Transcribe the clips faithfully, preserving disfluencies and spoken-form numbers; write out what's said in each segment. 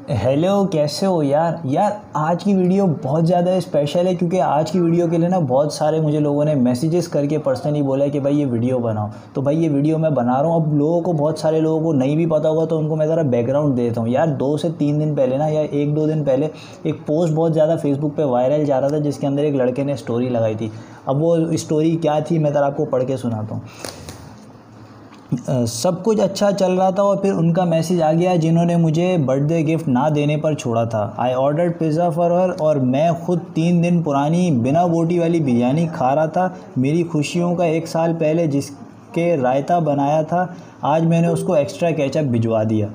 Hello, कैसे हो यार। यार आज की वीडियो बहुत ज़्यादा स्पेशल है क्योंकि आज की वीडियो के लिए ना बहुत सारे मुझे लोगों ने मैसेजेस करके पर्सनली बोला है कि भाई ये वीडियो बनाओ। तो भाई ये वीडियो मैं बना रहा हूँ। अब लोगों को, बहुत सारे लोगों को नहीं भी पता होगा तो उनको मैं ज़रा बैकग्राउंड देता हूँ। यार दो से तीन दिन पहले ना, या एक दो दिन पहले एक पोस्ट बहुत ज़्यादा फेसबुक पे वायरल जा रहा था जिसके अंदर एक लड़के ने स्टोरी लगाई थी। अब वो स्टोरी क्या थी मैं ज़रा आपको पढ़ के सुनाता हूँ। अ, सब कुछ अच्छा चल रहा था और फिर उनका मैसेज आ गया जिन्होंने मुझे बर्थडे गिफ्ट ना देने पर छोड़ा था। I ordered pizza for her और मैं खुद तीन दिन पुरानी बिना बोटी वाली बिरयानी खा रहा था। मेरी खुशियों का एक साल पहले जिसके रायता बनाया था, आज मैंने उसको एक्स्ट्रा केचप भिजवा दिया।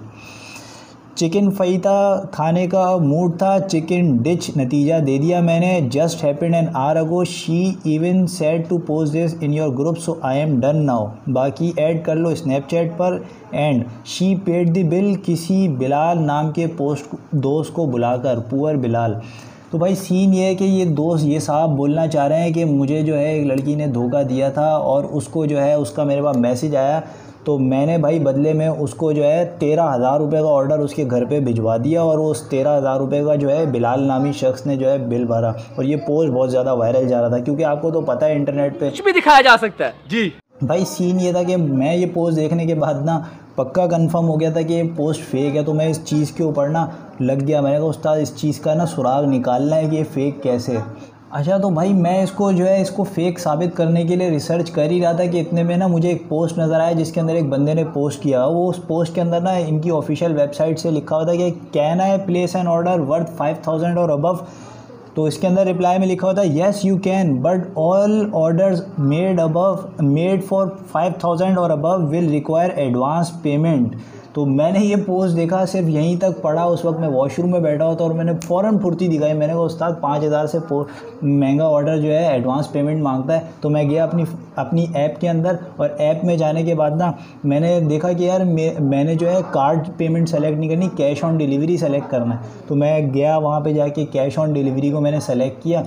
चिकन फ़ाहीता खाने का मूड था, चिकन डिश नतीजा दे दिया मैंने। Just happened an hour ago, she even said to post this in your group, so I am done now. बाकी ऐड कर लो स्नैपचैट पर। And she paid the bill, किसी बिलाल नाम के पोस्ट दोस्त को बुलाकर, पुअर बिलाल। तो भाई सीन ये है कि ये दोस्त, ये साहब बोलना चाह रहे हैं कि मुझे जो है एक लड़की ने धोखा दिया था और उसको जो है उसका मेरे पास मैसेज आया, तो मैंने भाई बदले में उसको जो है तेरह हज़ार रुपये का ऑर्डर उसके घर पे भिजवा दिया और उस तेरह हज़ार रुपये का जो है बिलाल नामी शख्स ने जो है बिल भरा। और ये पोस्ट बहुत ज़्यादा वायरल जा रहा था क्योंकि आपको तो पता है इंटरनेट पे कुछ भी दिखाया जा सकता है जी। भाई सीन ये था कि मैं ये पोस्ट देखने के बाद ना पक्का कंफर्म हो गया था कि ये पोस्ट फेक है। तो मैं इस चीज़ के ऊपर ना लग गया। मैंने कहा उस्ताद इस चीज़ का ना सुराग निकालना है कि ये फ़ेक कैसे है। अच्छा, तो भाई मैं इसको जो है इसको फ़ेक साबित करने के लिए रिसर्च कर ही रहा था कि इतने में ना मुझे एक पोस्ट नज़र आया जिसके अंदर एक बंदे ने पोस्ट किया। वो उस पोस्ट के अंदर ना इनकी ऑफिशियल वेबसाइट से लिखा हुआ था कि can I place an order worth five thousand or above. तो इसके अंदर रिप्लाई में लिखा होता है yes you can but all orders made above made for five thousand or above will require advance payment. तो मैंने ये पोस्ट देखा, सिर्फ यहीं तक पढ़ा। उस वक्त मैं वॉशरूम में बैठा होता और मैंने फ़ौरन फुर्ती दिखाई। मैंने कहा उस्ताद पाँच हज़ार से महंगा ऑर्डर जो है एडवांस पेमेंट मांगता है। तो मैं गया अपनी अपनी ऐप के अंदर और ऐप में जाने के बाद ना मैंने देखा कि यार मैं, मैंने जो है कार्ड पेमेंट सेलेक्ट नहीं करनी, कैश ऑन डिलीवरी सेलेक्ट करना है। तो मैं गया वहाँ पे जाके कैश ऑन डिलीवरी को मैंने सेलेक्ट किया।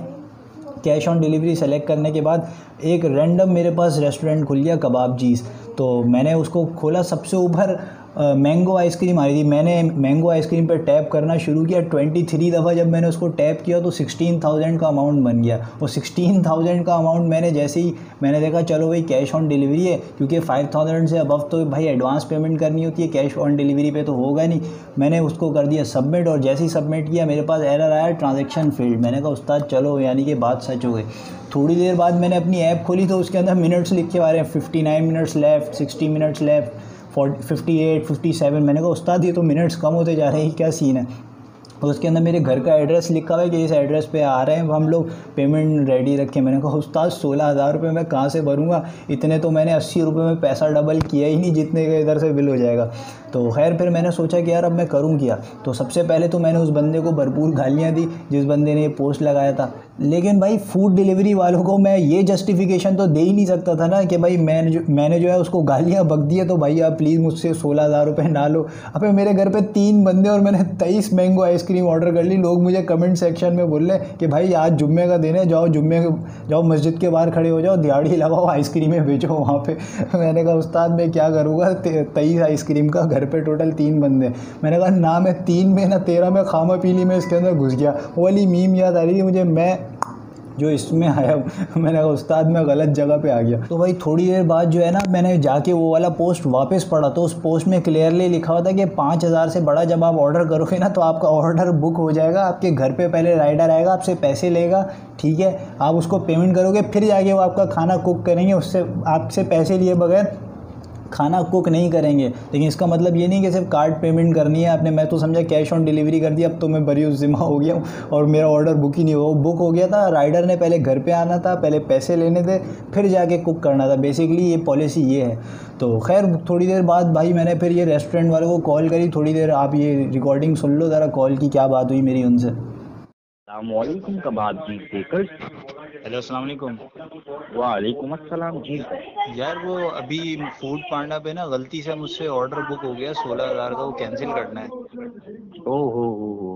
कैश ऑन डिलीवरी सेलेक्ट करने के बाद एक रैंडम मेरे पास रेस्टोरेंट खुल गया, कबाब जीज़। तो मैंने उसको खोला, सबसे ऊपर मैंगो आइसक्रीम आ रही थी। मैंने मैंगो आइसक्रीम पर टैप करना शुरू किया। ट्वेंटी थ्री दफ़ा जब मैंने उसको टैप किया तो सिक्सटीन थाउजेंड का अमाउंट बन गया। और सिक्सटीन थाउजेंड का अमाउंट मैंने जैसे ही मैंने देखा चलो भाई कैश ऑन डिलीवरी है, क्योंकि फाइव थाउजेंड से अबव तो भाई एडवांस पेमेंट करनी होती है, कैश ऑन डिलीवरी पे तो होगा नहीं। मैंने उसको कर दिया सबमिट और जैसे ही सबमिट किया मेरे पास एरर आया ट्रांजैक्शन फेल्ड। मैंने कहा उस्ताद चलो यानी कि बात सच हो गई। थोड़ी देर बाद मैंने अपनी ऐप खोली तो उसके अंदर मिनट्स लिख के आ रहे हैं fifty nine minutes left, sixty minutes left, forty fifty eight fifty seven. मैंने कहा उस्ताद ये तो मिनट्स कम होते जा रहे हैं, क्या सीन है। और उसके अंदर मेरे घर का एड्रेस लिखा हुआ है कि इस एड्रेस पे आ रहे हैं हम लोग, पेमेंट रेडी रखें। मैंने कहा उस्ताद सोलह हज़ार रुपये मैं कहाँ से भरूँगा, इतने तो मैंने अस्सी रुपये में पैसा डबल किया ही नहीं जितने का इधर से बिल हो जाएगा। तो खैर फिर मैंने सोचा कि यार अब मैं करूँ क्या। तो सबसे पहले तो मैंने उस बंदे को भरपूर गालियाँ दी जिस बंदे ने ये पोस्ट लगाया था। लेकिन भाई फूड डिलीवरी वालों को मैं ये जस्टिफिकेशन तो दे ही नहीं सकता था ना कि भाई मैंने जो मैंने जो है उसको गालियाँ बक दी है तो भाई आप प्लीज़ मुझसे सोलह हज़ार रुपये ना लो। अबे मेरे घर पे तीन बंदे और मैंने तेईस मैंगो आइसक्रीम ऑर्डर कर ली। लोग मुझे कमेंट सेक्शन में बोल रहे कि भाई आज जुम्मे का दिन है, जाओ जुम्मे जाओ मस्जिद के बाहर खड़े हो जाओ, दिहाड़ी लगाओ, आइसक्रीमें बेचो वहाँ पे। मैंने कहा उस्ताद मैं क्या करूँगा, तेईस आइसक्रीम का, घर पे टोटल तीन बंदे। मैंने कहा ना मैं तीन में ना तेरह में खामा पीली में इसके अंदर घुस गया। वो वाली मीम याद आ रही थी मुझे, मैं जो इसमें आया। मैंने कहा उस्ताद मैं गलत जगह पे आ गया। तो भाई थोड़ी देर बाद जो है ना मैंने जाके वो वाला पोस्ट वापस पढ़ा तो उस पोस्ट में क्लियरली लिखा हुआ था कि पाँच हज़ार से बड़ा जब आप ऑर्डर करोगे ना तो आपका ऑर्डर बुक हो जाएगा। आपके घर पे पहले राइडर आएगा, आपसे पैसे लेगा, ठीक है, आप उसको पेमेंट करोगे, फिर जाके वो आपका खाना कुक करेंगे। उससे आपसे पैसे लिए बगैर खाना कुक नहीं करेंगे। लेकिन इसका मतलब ये नहीं कि सिर्फ कार्ड पेमेंट करनी है आपने। मैं तो समझा कैश ऑन डिलीवरी कर दिया, अब तो मैं बरी ज़िम्मा हो गया हूँ और मेरा ऑर्डर बुक ही नहीं हुआ। बुक हो गया था, राइडर ने पहले घर पे आना था, पहले पैसे लेने थे, फिर जाके कुक करना था। बेसिकली ये पॉलिसी ये है। तो खैर थोड़ी देर बाद भाई मैंने फिर ये रेस्टोरेंट वाले को कॉल करी। थोड़ी देर आप ये रिकॉर्डिंग सुन लो ज़रा कॉल की, क्या बात हुई मेरी उनसे। अस्सलामुअलैकुम कबाब जी बेकर्स। हेलो, अस्सलाम वालेकुम। वालेकुम अस्सलाम जी। यार वो अभी फूड पांडा पे ना गलती से मुझसे ऑर्डर बुक हो गया सोलह हज़ार का, वो कैंसिल करना है। ओ हो हो हो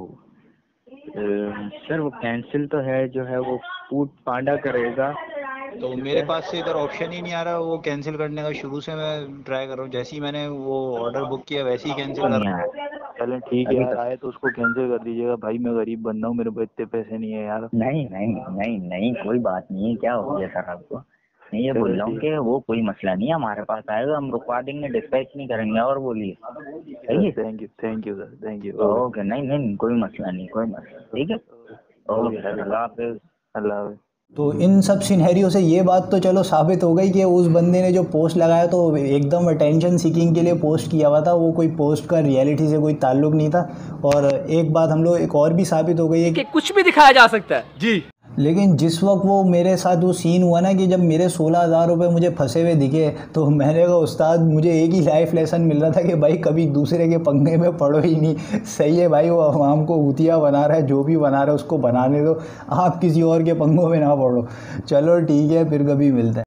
अम, सर वो कैंसिल तो है जो है वो फूड पांडा करेगा। तो ठीक मेरे है। पास से इधर ऑप्शन ही नहीं आ रहा वो कैंसिल करने का। शुरू से मैं ट्राई कर रहा हूँ, जैसे ही मैंने वो ऑर्डर बुक किया वैसे ही कैंसिल तो कर नहीं रहा आया चलें ठीक है अभी यार, तो आए तो उसको कैंसिल कर दीजिएगा भाई, मैं गरीब बंदा हूँ, मेरे पास इतने पैसे नहीं है यार। नहीं नहीं नहीं नहीं कोई बात नहीं है, क्या हो गया सर आपको? मैं ये बोल चलो रहा हूँ ठीक कि वो कोई मसला नहीं है, हमारे पास आएगा, हम रुकवा देंगे, डिस्पैच नहीं करेंगे। और बोलिए। सही है। Thank you thank you sir, thank you. Okay, नहीं नहीं कोई मसला नहीं, कोई मसला। ठीक है। ओके सर, अल्लाह हाफिज़। अल्लाह हाफ़िज़। तो इन सब सिनेरियो से ये बात तो चलो साबित हो गई कि उस बंदे ने जो पोस्ट लगाया तो एकदम अटेंशन सीकिंग के लिए पोस्ट किया हुआ था, वो कोई पोस्ट का रियलिटी से कोई ताल्लुक नहीं था। और एक बात हम लोग एक और भी साबित हो गई है कि कुछ भी दिखाया जा सकता है जी। लेकिन जिस वक्त वो मेरे साथ वो सीन हुआ ना कि जब मेरे सोलह हज़ार रुपये मुझे फंसे हुए दिखे, तो मैंने कहा उस्ताद मुझे एक ही लाइफ लेसन मिल रहा था कि भाई कभी दूसरे के पंगे में पड़ो ही नहीं। सही है भाई, वो आवाम को ऊतिया बना रहा है, जो भी बना रहा है उसको बनाने दो, आप किसी और के पंगों में ना पड़ो। चलो ठीक है, फिर कभी मिलते हैं।